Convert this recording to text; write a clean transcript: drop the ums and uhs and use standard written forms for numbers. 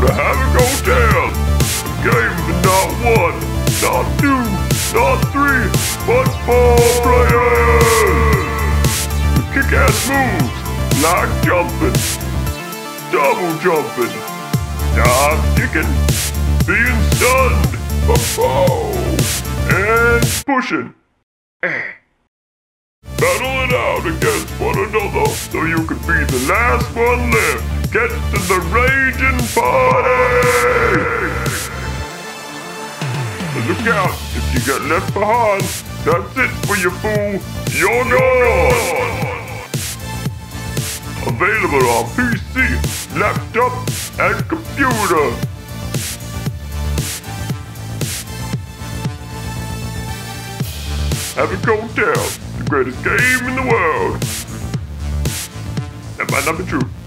to Havoc Hotel. Games are not one, not two, not three, but 4 players. With kick-ass moves like jumping, double jumping, dive kicking, being stunned, and pushing. Battle it out against one another so you can be the last one left. Get to the raging party! But look out, if you get left behind, that's it for you, fool. You're gone! Available on PC, laptop, and computer. Havoc Hotel, the greatest game in the world. That might not be true.